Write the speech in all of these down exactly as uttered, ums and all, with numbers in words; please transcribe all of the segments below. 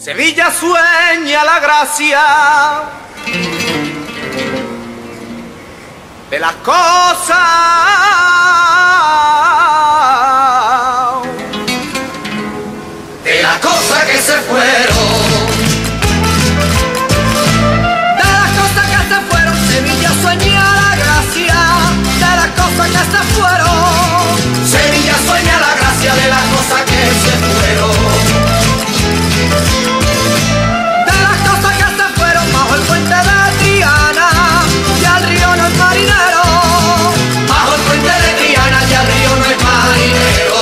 Sevilla sueña la gracia de las cosas, de las cosas que se fueron, de las cosas que se fueron. Sevilla sueña la gracia de las cosas que se fueron. Sevilla sueña la gracia de las cosas que se fueron. Bajo el puente de Triana y al río no es marinero. Bajo el puente de Triana y al río no es marinero.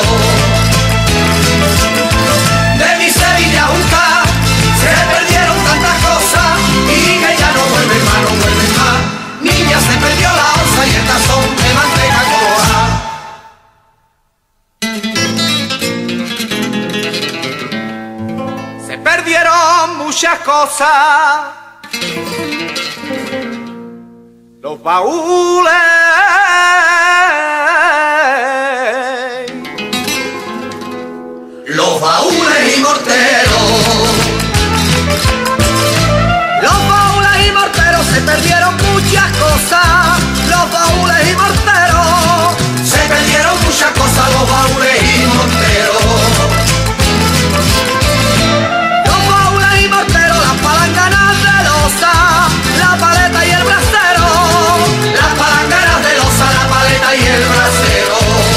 De mi Sevilla Junca se perdieron tantas cosas y que ya no vuelven más, no vuelven más. Niña, se perdió la onza y el tazón de manteca coja. Se perdieron muchas cosas, los baúles, los baúles y morteros, los baúles y morteros. Se perdieron muchas cosas, los baúles y morteros. Se perdieron muchas cosas, los baúles y morteros. Los baúles y morteros, las palanganas de losa, la paleta y el brasero. Las palanganas de losa, la paleta y el brasero.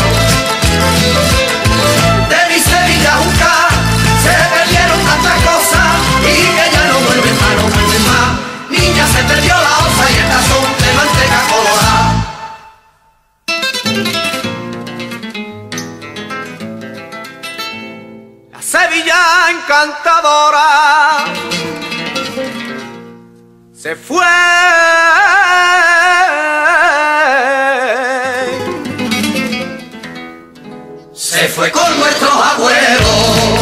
De mi Sevilla Junca se perdieron tantas cosas y que ya no vuelven más, no vuelven más. Niña, se perdió la onza y el tazón de manteca colorada. La Sevilla encantadora se fue. Se fue con nuestros abuelos.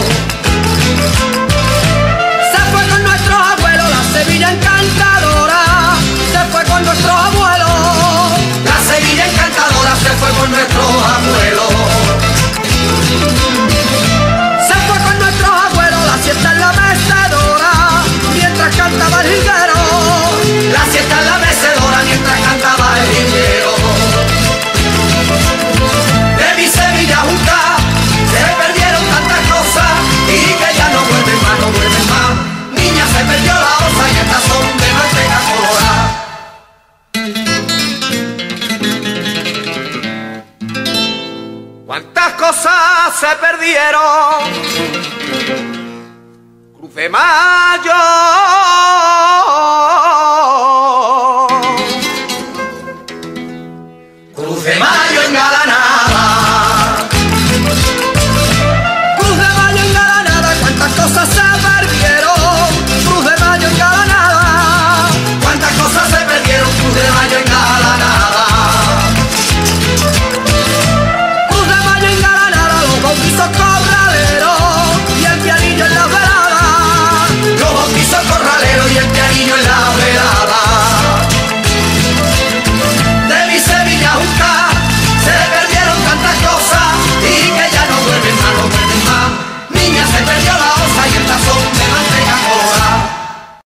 Se fue con nuestros abuelos, la Sevilla encantadora. Se fue con nuestros abuelos. La Sevilla encantadora se fue con nuestros abuelos. Se fue con nuestros abuelos, la siesta en la mecedora, mientras cantaba el jilguero. La siesta en la mecedora mientras cantaba el jilguero. De mi Sevilla Junca se perdieron tantas cosas y que ya no vuelven más, no vuelven más. Niña, se perdió la onza y el tazón de manteca colorada. Cuántas cosas se perdieron. Cruz de Mayo,